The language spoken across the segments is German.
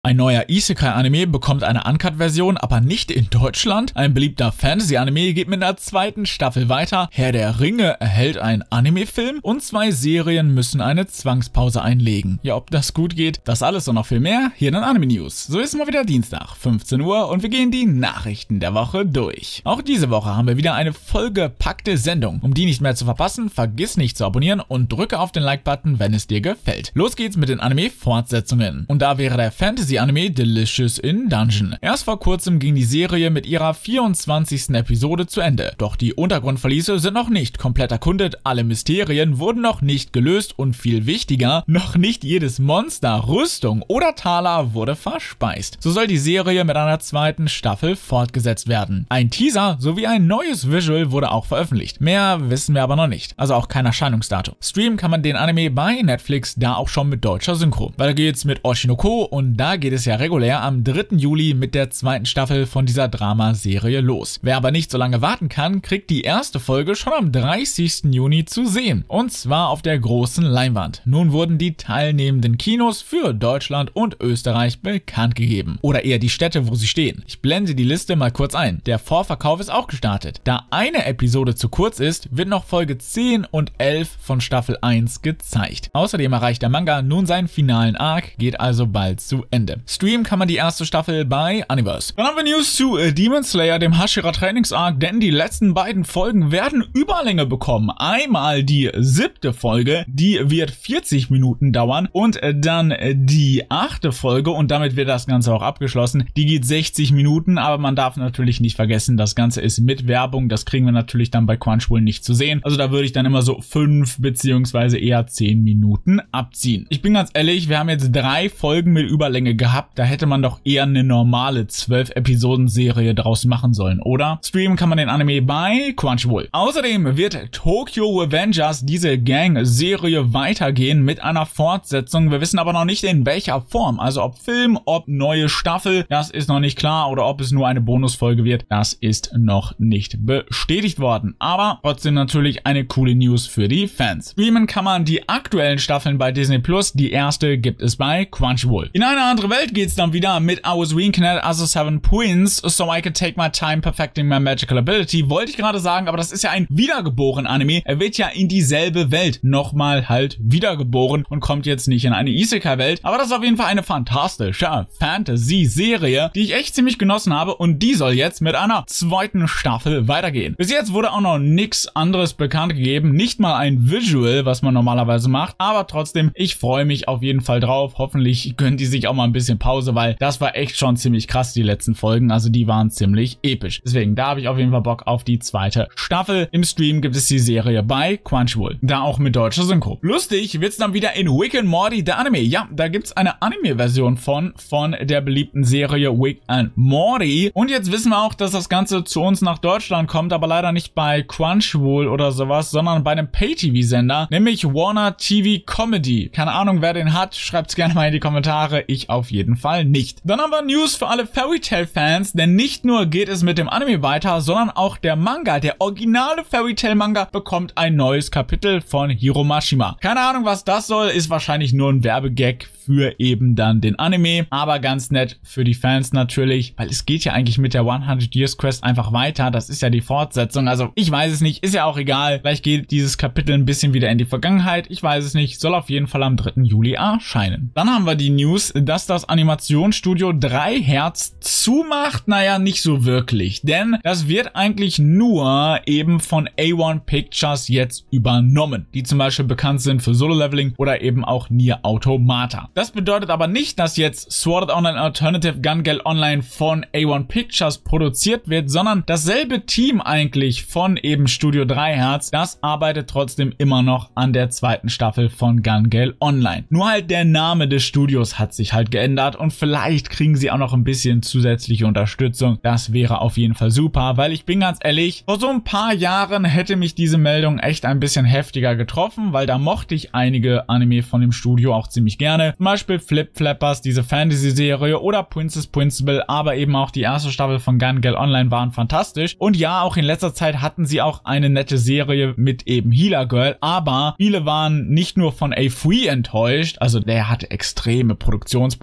Ein neuer Isekai-Anime bekommt eine Uncut-Version, aber nicht in Deutschland. Ein beliebter Fantasy-Anime geht mit einer zweiten Staffel weiter. Herr der Ringe erhält einen Anime-Film und 2 Serien müssen eine Zwangspause einlegen. Ja, ob das gut geht, das alles und noch viel mehr hier in den Anime-News. So ist mal wieder Dienstag, 15 Uhr und wir gehen die Nachrichten der Woche durch. Auch diese Woche haben wir wieder eine vollgepackte Sendung. Um die nicht mehr zu verpassen, vergiss nicht zu abonnieren und drücke auf den Like-Button, wenn es dir gefällt. Los geht's mit den Anime-Fortsetzungen. Und da wäre der Fantasy-Anime Delicious in Dungeon. Erst vor kurzem ging die Serie mit ihrer 24. Episode zu Ende. Doch die Untergrundverliese sind noch nicht komplett erkundet, alle Mysterien wurden noch nicht gelöst und viel wichtiger, noch nicht jedes Monster, Rüstung oder Taler wurde verspeist. So soll die Serie mit einer zweiten Staffel fortgesetzt werden. Ein Teaser sowie ein neues Visual wurde auch veröffentlicht. Mehr wissen wir aber noch nicht, also auch kein Erscheinungsdatum. Streamen kann man den Anime bei Netflix, da auch schon mit deutscher Synchro. Weiter geht's mit Oshinoko und da geht es ja regulär am 3. Juli mit der zweiten Staffel von dieser Dramaserie los. Wer aber nicht so lange warten kann, kriegt die erste Folge schon am 30. Juni zu sehen. Und zwar auf der großen Leinwand. Nun wurden die teilnehmenden Kinos für Deutschland und Österreich bekannt gegeben. Oder eher die Städte, wo sie stehen. Ich blende die Liste mal kurz ein. Der Vorverkauf ist auch gestartet. Da eine Episode zu kurz ist, wird noch Folge 10 und 11 von Staffel 1 gezeigt. Außerdem erreicht der Manga nun seinen finalen Arc, geht also bald zu Ende. Streamen kann man die erste Staffel bei Universe. Dann haben wir News zu Demon Slayer, dem Hashira Trainings-Arc, denn die letzten beiden Folgen werden Überlänge bekommen. Einmal die 7. Folge, die wird 40 Minuten dauern und dann die 8. Folge und damit wird das Ganze auch abgeschlossen. Die geht 60 Minuten, aber man darf natürlich nicht vergessen, das Ganze ist mit Werbung, das kriegen wir natürlich dann bei Crunchyroll nicht zu sehen. Also da würde ich dann immer so 5 bzw. eher 10 Minuten abziehen. Ich bin ganz ehrlich, wir haben jetzt 3 Folgen mit Überlänge gehabt, da hätte man doch eher eine normale 12-Episoden-Serie draus machen sollen, oder? Streamen kann man den Anime bei Crunchyroll. Außerdem wird Tokyo Revengers, diese Gang-Serie, weitergehen mit einer Fortsetzung. Wir wissen aber noch nicht in welcher Form, also ob Film, ob neue Staffel, das ist noch nicht klar, oder ob es nur eine Bonusfolge wird, das ist noch nicht bestätigt worden. Aber trotzdem natürlich eine coole News für die Fans. Streamen kann man die aktuellen Staffeln bei Disney Plus, die erste gibt es bei Crunchyroll. In eine andere Welt geht's dann wieder mit I Was Reincarnated as a 7 Twins, so I can take my time perfecting my magical ability. Wollte ich gerade sagen, aber das ist ja ein wiedergeboren Anime. Er wird ja in dieselbe Welt nochmal halt wiedergeboren und kommt jetzt nicht in eine Isekai-Welt. Aber das ist auf jeden Fall eine fantastische Fantasy-Serie, die ich echt ziemlich genossen habe und die soll jetzt mit einer zweiten Staffel weitergehen. Bis jetzt wurde auch noch nichts anderes bekannt gegeben, nicht mal ein Visual, was man normalerweise macht, aber trotzdem, ich freue mich auf jeden Fall drauf. Hoffentlich gönnen die sich auch mal ein bisschen Pause, weil das war echt schon ziemlich krass, die letzten Folgen, also die waren ziemlich episch. Deswegen, da habe ich auf jeden Fall Bock auf die zweite Staffel. Im Stream gibt es die Serie bei Crunchyroll, da auch mit deutscher Synchro. Lustig wird's dann wieder in Rick and Morty, der Anime. Ja, da gibt's eine Anime-Version von der beliebten Serie Rick and Morty. Und jetzt wissen wir auch, dass das Ganze zu uns nach Deutschland kommt, aber leider nicht bei Crunchyroll oder sowas, sondern bei einem Pay-TV-Sender, nämlich Warner TV Comedy. Keine Ahnung, wer den hat, schreibt's gerne mal in die Kommentare. Ich auf jeden Fall nicht. Dann haben wir News für alle Fairy Tail Fans, denn nicht nur geht es mit dem Anime weiter, sondern auch der Manga, der originale Fairy Tail Manga, bekommt ein neues Kapitel von Hiro Mashima. Keine Ahnung, was das soll, ist wahrscheinlich nur ein Werbegag für eben dann den Anime, aber ganz nett für die Fans natürlich, weil es geht ja eigentlich mit der 100 Years Quest einfach weiter, das ist ja die Fortsetzung, also ich weiß es nicht, ist ja auch egal, vielleicht geht dieses Kapitel ein bisschen wieder in die Vergangenheit, ich weiß es nicht, soll auf jeden Fall am 3. Juli erscheinen. Dann haben wir die News, dass das Animationsstudio 3 Herz zumacht, naja, nicht so wirklich, denn das wird eigentlich nur eben von A1 Pictures jetzt übernommen, die zum Beispiel bekannt sind für Solo Leveling oder eben auch Nier Automata. Das bedeutet aber nicht, dass jetzt Sword Art Online Alternative Gun Gale Online von A1 Pictures produziert wird, sondern dasselbe Team eigentlich von eben Studio 3 Herz, das arbeitet trotzdem immer noch an der zweiten Staffel von Gun Gale Online. Nur halt der Name des Studios hat sich halt geändert und vielleicht kriegen sie auch noch ein bisschen zusätzliche Unterstützung. Das wäre auf jeden Fall super, weil ich bin ganz ehrlich, vor so ein paar Jahren hätte mich diese Meldung echt ein bisschen heftiger getroffen, weil da mochte ich einige Anime von dem Studio auch ziemlich gerne. Zum Beispiel Flip Flappers, diese Fantasy-Serie oder Princess Principal, aber eben auch die erste Staffel von Gun Gale Online waren fantastisch. Und ja, auch in letzter Zeit hatten sie auch eine nette Serie mit eben Healer Girl, aber viele waren nicht nur von A3 enttäuscht, also der hatte extreme Produktionsprobleme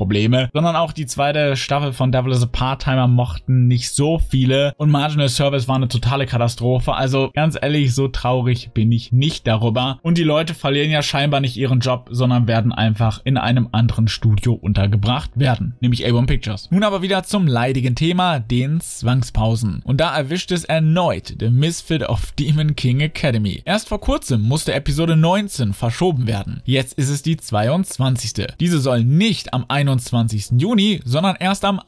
Probleme, sondern auch die zweite Staffel von Devil is a Part-Timer mochten nicht so viele und Marginal Service war eine totale Katastrophe. Also ganz ehrlich, so traurig bin ich nicht darüber. Und die Leute verlieren ja scheinbar nicht ihren Job, sondern werden einfach in einem anderen Studio untergebracht werden, nämlich A1 Pictures. Nun aber wieder zum leidigen Thema, den Zwangspausen. Und da erwischt es erneut The Misfit of Demon King Academy. Erst vor kurzem musste Episode 19 verschoben werden. Jetzt ist es die 22. Diese soll nicht am 21. Juni, sondern erst am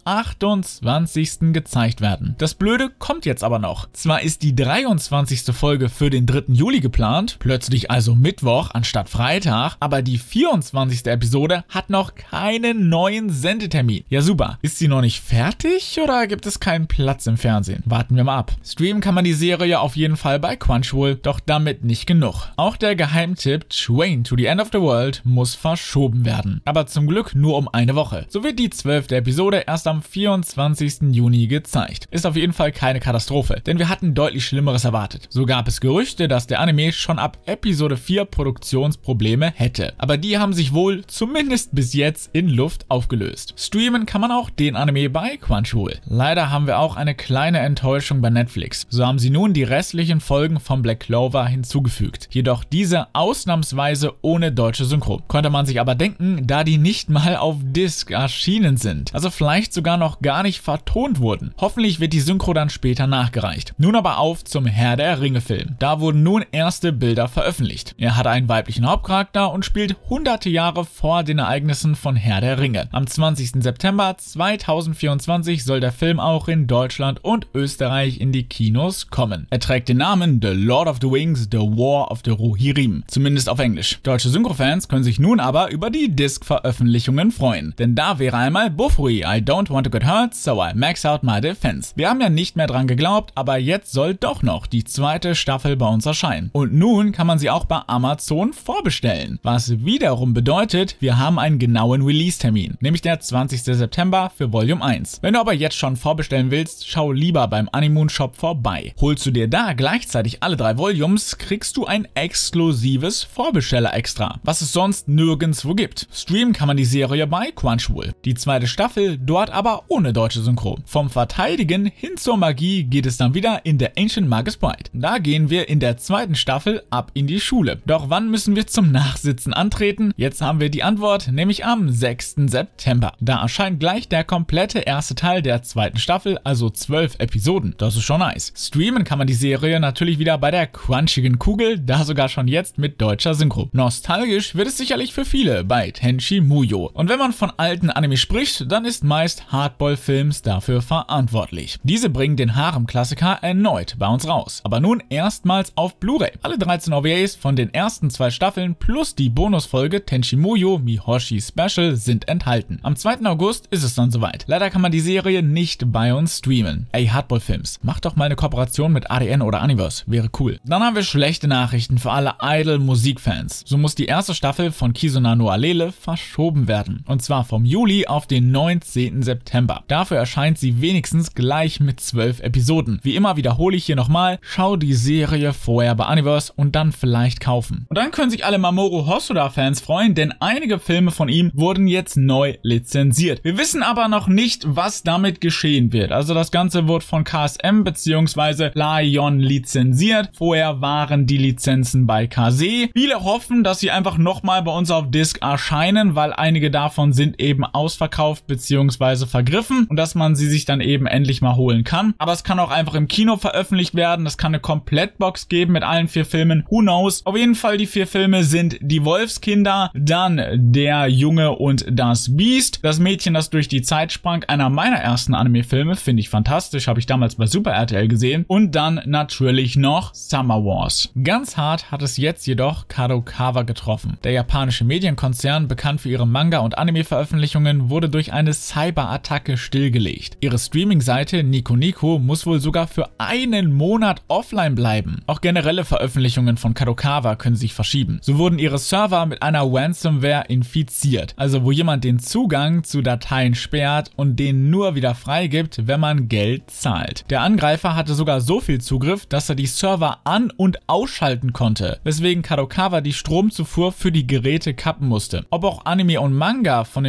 28. gezeigt werden. Das Blöde kommt jetzt aber noch. Zwar ist die 23. Folge für den 3. Juli geplant, plötzlich also Mittwoch anstatt Freitag, aber die 24. Episode hat noch keinen neuen Sendetermin. Ja super, ist sie noch nicht fertig oder gibt es keinen Platz im Fernsehen? Warten wir mal ab. Streamen kann man die Serie auf jeden Fall bei Crunchyroll, doch damit nicht genug. Auch der Geheimtipp Train to the End of the World muss verschoben werden. Aber zum Glück nur um eine Woche. So wird die 12. Episode erst am 24. Juni gezeigt. Ist auf jeden Fall keine Katastrophe, denn wir hatten deutlich Schlimmeres erwartet. So gab es Gerüchte, dass der Anime schon ab Episode 4 Produktionsprobleme hätte. Aber die haben sich wohl, zumindest bis jetzt, in Luft aufgelöst. Streamen kann man auch den Anime bei Crunchyroll. Leider haben wir auch eine kleine Enttäuschung bei Netflix. So haben sie nun die restlichen Folgen von Black Clover hinzugefügt. Jedoch diese ausnahmsweise ohne deutsche Synchro. Konnte man sich aber denken, da die nicht mal auf Disc erschienen sind. Also vielleicht sogar noch gar nicht vertont wurden. Hoffentlich wird die Synchro dann später nachgereicht. Nun aber auf zum Herr der Ringe Film. Da wurden nun erste Bilder veröffentlicht. Er hat einen weiblichen Hauptcharakter und spielt hunderte Jahre vor den Ereignissen von Herr der Ringe. Am 20. September 2024 soll der Film auch in Deutschland und Österreich in die Kinos kommen. Er trägt den Namen The Lord of the Rings, The War of the Rohirrim. Zumindest auf Englisch. Deutsche Synchrofans können sich nun aber über die Disc-Veröffentlichungen freuen. Denn da wäre einmal Bofuri, I don't want to get hurt, so I max out my defense. Wir haben ja nicht mehr dran geglaubt, aber jetzt soll doch noch die zweite Staffel bei uns erscheinen. Und nun kann man sie auch bei Amazon vorbestellen. Was wiederum bedeutet, wir haben einen genauen Release-Termin, nämlich der 20. September für Volume 1. Wenn du aber jetzt schon vorbestellen willst, schau lieber beim Animoon Shop vorbei. Holst du dir da gleichzeitig alle 3 Volumes, kriegst du ein exklusives Vorbesteller-Extra, was es sonst nirgendwo gibt. Streamen kann man die Serie bei Crunchyroll. Die zweite Staffel dort aber ohne deutsche Synchro. Vom Verteidigen hin zur Magie geht es dann wieder in der Ancient Magus Bride. Da gehen wir in der zweiten Staffel ab in die Schule. Doch wann müssen wir zum Nachsitzen antreten? Jetzt haben wir die Antwort, nämlich am 6. September. Da erscheint gleich der komplette erste Teil der zweiten Staffel, also 12 Episoden. Das ist schon nice. Streamen kann man die Serie natürlich wieder bei der crunchigen Kugel, da sogar schon jetzt mit deutscher Synchro. Nostalgisch wird es sicherlich für viele bei Tenchi Muyo. Und wenn man von alten Anime spricht, dann ist meist Hardball Films dafür verantwortlich. Diese bringen den Harem-Klassiker erneut bei uns raus. Aber nun erstmals auf Blu-ray. Alle 13 OVAs von den ersten 2 Staffeln plus die Bonusfolge Tenchi Muyo Mihoshi Special sind enthalten. Am 2. August ist es dann soweit. Leider kann man die Serie nicht bei uns streamen. Ey, Hardball Films, macht doch mal eine Kooperation mit ADN oder Universe. Wäre cool. Dann haben wir schlechte Nachrichten für alle Idol-Musikfans. So muss die erste Staffel von Kizuna no Alele verschoben werden. Und zwar vom Juli auf den 19. September. Dafür erscheint sie wenigstens gleich mit 12 Episoden. Wie immer wiederhole ich hier nochmal, schau die Serie vorher bei Universe und dann vielleicht kaufen. Und dann können sich alle Mamoru Hosoda-Fans freuen, denn einige Filme von ihm wurden jetzt neu lizenziert. Wir wissen aber noch nicht, was damit geschehen wird. Also das Ganze wird von KSM bzw. Lion lizenziert. Vorher waren die Lizenzen bei Kase. Viele hoffen, dass sie einfach nochmal bei uns auf Disc erscheinen, weil einige davon sind eben ausverkauft bzw. vergriffen und dass man sie sich dann eben endlich mal holen kann. Aber es kann auch einfach im Kino veröffentlicht werden. Es kann eine Komplettbox geben mit allen 4 Filmen. Who knows? Auf jeden Fall die 4 Filme sind Die Wolfskinder, dann Der Junge und das Biest, das Mädchen, das durch die Zeit sprang, einer meiner ersten Anime-Filme, finde ich fantastisch, habe ich damals bei Super RTL gesehen, und dann natürlich noch Summer Wars. Ganz hart hat es jetzt jedoch Kadokawa getroffen. Der japanische Medienkonzern, bekannt für ihre Manga- und Anime-Veröffentlichungen, wurde durch eine Cyberattacke stillgelegt. Ihre Streaming-Seite Nico Nico muss wohl sogar für einen Monat offline bleiben. Auch generelle Veröffentlichungen von Kadokawa können sich verschieben. So wurden ihre Server mit einer Ransomware infiziert, also wo jemand den Zugang zu Dateien sperrt und den nur wieder freigibt, wenn man Geld zahlt. Der Angreifer hatte sogar so viel Zugriff, dass er die Server an- und ausschalten konnte, weswegen Kadokawa die Stromzufuhr für die Geräte kappen musste. Ob auch Anime und Manga von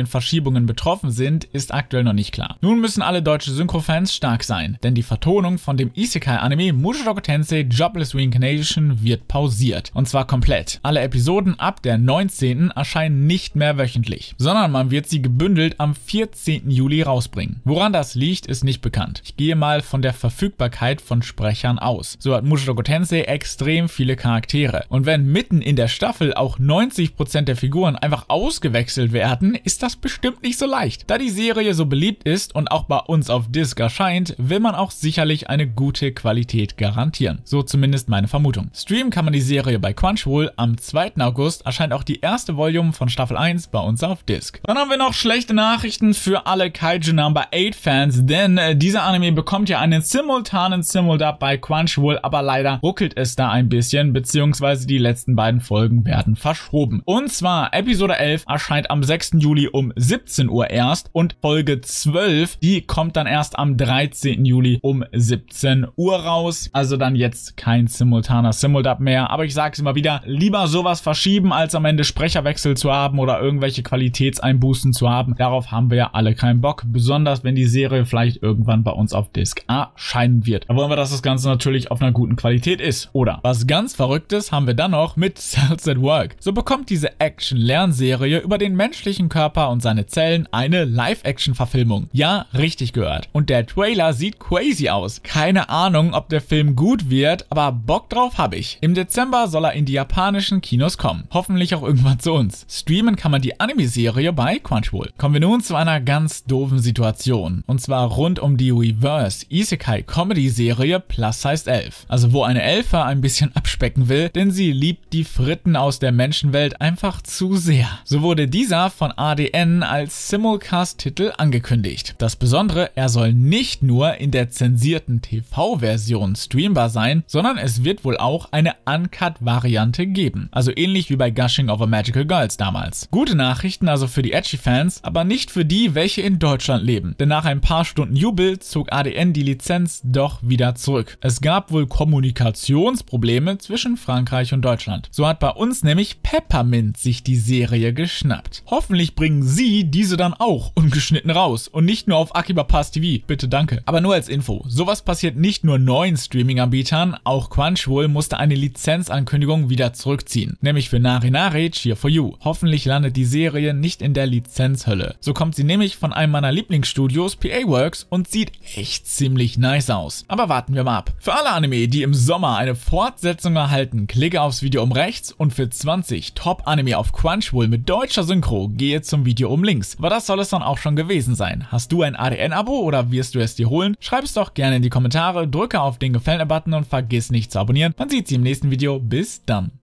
den Verschiebungen betroffen sind, ist aktuell noch nicht klar. Nun müssen alle deutsche Synchro-Fans stark sein, denn die Vertonung von dem Isekai-Anime Mushoku Tensei Jobless Reincarnation wird pausiert. Und zwar komplett. Alle Episoden ab der 19. erscheinen nicht mehr wöchentlich, sondern man wird sie gebündelt am 14. Juli rausbringen. Woran das liegt, ist nicht bekannt. Ich gehe mal von der Verfügbarkeit von Sprechern aus. So hat Mushoku Tensei extrem viele Charaktere. Und wenn mitten in der Staffel auch 90% der Figuren einfach ausgewechselt werden, ist das bestimmt nicht so leicht. Da die Serie so beliebt ist und auch bei uns auf Disc erscheint, will man auch sicherlich eine gute Qualität garantieren. So zumindest meine Vermutung. Streamen kann man die Serie bei Crunchyroll. Am 2. August erscheint auch die erste Volume von Staffel 1 bei uns auf Disc. Dann haben wir noch schlechte Nachrichten für alle Kaiju Number 8 Fans, denn dieser Anime bekommt ja einen simultanen Simuldub bei Crunchyroll, aber leider ruckelt es da ein bisschen, beziehungsweise die letzten beiden Folgen werden verschoben. Und zwar Episode 11 erscheint am 6. Juli um 17 Uhr erst und Folge 12, die kommt dann erst am 13. Juli um 17 Uhr raus. Also dann jetzt kein simultaner Simuldub mehr, aber ich sage es immer wieder, lieber sowas verschieben, als am Ende Sprecherwechsel zu haben oder irgendwelche Qualitätseinbußen zu haben. Darauf haben wir ja alle keinen Bock, besonders wenn die Serie vielleicht irgendwann bei uns auf Disc erscheinen wird. Da wollen wir, dass das Ganze natürlich auf einer guten Qualität ist. Oder was ganz Verrücktes haben wir dann noch mit Cells at Work. So bekommt diese Action-Lernserie über den menschlichen Körper und seine Zellen eine Live-Action-Verfilmung. Ja, richtig gehört. Und der Trailer sieht crazy aus. Keine Ahnung, ob der Film gut wird, aber Bock drauf habe ich. Im Dezember soll er in die japanischen Kinos kommen. Hoffentlich auch irgendwann zu uns. Streamen kann man die Anime-Serie bei Crunchyroll. Kommen wir nun zu einer ganz doofen Situation. Und zwar rund um die Reverse Isekai Comedy Serie Plus Size 11. Also wo eine Elfe ein bisschen abspecken will, denn sie liebt die Fritten aus der Menschenwelt einfach zu sehr. So wurde dieser von ADN als Simulcast-Titel angekündigt. Das Besondere, er soll nicht nur in der zensierten TV-Version streambar sein, sondern es wird wohl auch eine Uncut-Variante geben. Also ähnlich wie bei Gushing Over Magical Girls damals. Gute Nachrichten also für die Edgy-Fans, aber nicht für die, welche in Deutschland leben. Denn nach ein paar Stunden Jubel zog ADN die Lizenz doch wieder zurück. Es gab wohl Kommunikationsprobleme zwischen Frankreich und Deutschland. So hat bei uns nämlich Peppermint sich die Serie geschnappt. Hoffentlich bringen sie diese dann auch ungeschnitten raus und nicht nur auf Akiba Pass TV. Bitte danke. Aber nur als Info. Sowas passiert nicht nur neuen Streaming-Anbietern, auch Crunchyroll musste eine Lizenzankündigung wieder zurückziehen. Nämlich für Nari Nari Cheer for You. Hoffentlich landet die Serie nicht in der Lizenzhölle. So kommt sie nämlich von einem meiner Lieblingsstudios, PA Works, und sieht echt ziemlich nice aus. Aber warten wir mal ab. Für alle Anime, die im Sommer eine Fortsetzung erhalten, klicke aufs Video oben rechts und für 20 Top-Anime auf Crunchyroll mit deutscher Synchro gehe zum Video oben links. Aber das soll es dann auch schon gewesen sein. Hast du ein ADN-Abo oder wirst du es dir holen? Schreib es doch gerne in die Kommentare, drücke auf den Gefällt-mir-Button und vergiss nicht zu abonnieren. Man sieht sie im nächsten Video. Bis dann.